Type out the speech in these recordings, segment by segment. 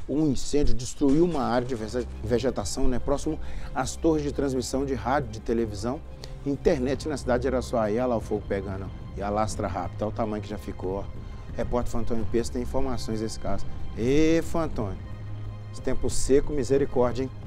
um incêndio destruiu uma área de vegetação, né, próximo às torres de transmissão de rádio, de televisão, internet na cidade de Araçuaí. Olha lá o fogo pegando, e alastra rápido, olha o tamanho que já ficou. Ó. Repórter Fantônio Peço tem informações desse caso. Ê, Fantônio, esse tempo seco, misericórdia, hein?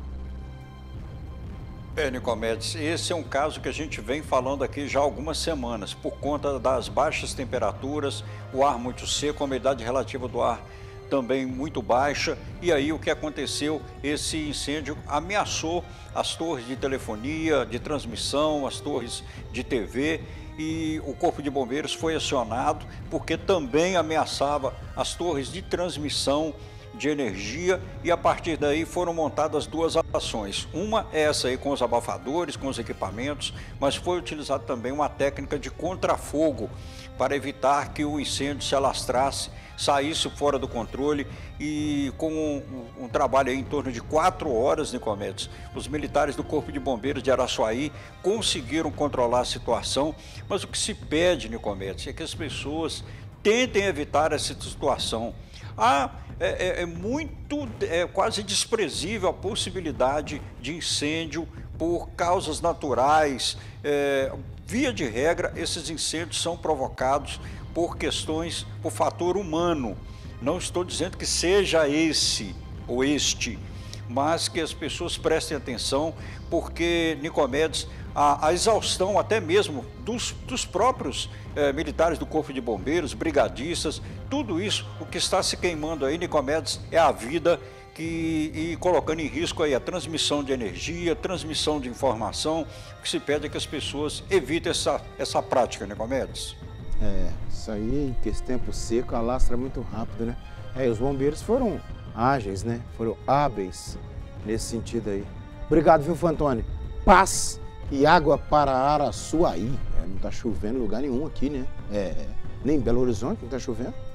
Nicomedes, esse é um caso que a gente vem falando aqui já há algumas semanas, por conta das baixas temperaturas, o ar muito seco, a umidade relativa do ar também muito baixa. E aí o que aconteceu? Esse incêndio ameaçou as torres de telefonia, de transmissão, as torres de TV, e o Corpo de Bombeiros foi acionado porque também ameaçava as torres de transmissão de energia, e a partir daí foram montadas duas ações. Uma é essa aí com os abafadores, com os equipamentos, mas foi utilizada também uma técnica de contrafogo para evitar que o incêndio se alastrasse, saísse fora do controle. E com um trabalho aí em torno de 4 horas, Nicomedes, os militares do Corpo de Bombeiros de Araçuaí conseguiram controlar a situação. Mas o que se pede, Nicomedes, é que as pessoas tentem evitar essa situação. É quase desprezível a possibilidade de incêndio por causas naturais. Via de regra, esses incêndios são provocados por questões, por fator humano. Não estou dizendo que seja esse ou este, mas que as pessoas prestem atenção, porque, Nicomedes, a exaustão até mesmo dos próprios militares do Corpo de Bombeiros, brigadistas, tudo isso, o que está se queimando aí, Nicomedes, é a vida e colocando em risco aí a transmissão de energia, transmissão de informação. O que se pede é que as pessoas evitem essa prática, Nicomedes. Isso aí, que esse tempo seco alastra muito rápido, né? Os bombeiros foram ágeis, né? Foram hábeis nesse sentido aí. Obrigado, viu, Fantônio? Paz e água para Araçuaí. Não tá chovendo em lugar nenhum aqui, né? Nem em Belo Horizonte não tá chovendo.